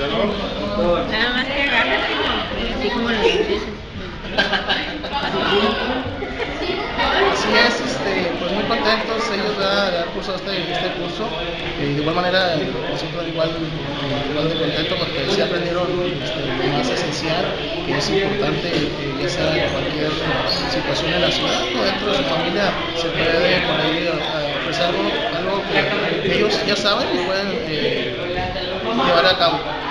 Nada más que agárrate, así como lo dices. Así es, pues muy contentos ellos de haber cursado este curso. De igual manera, nosotros igual de contentos porque sí aprendieron lo más esencial, que es importante, ya sea en cualquier situación en la ciudad o dentro de su familia, se puede por ahí ofrecer algo que ellos ya saben y pueden llevar a cabo.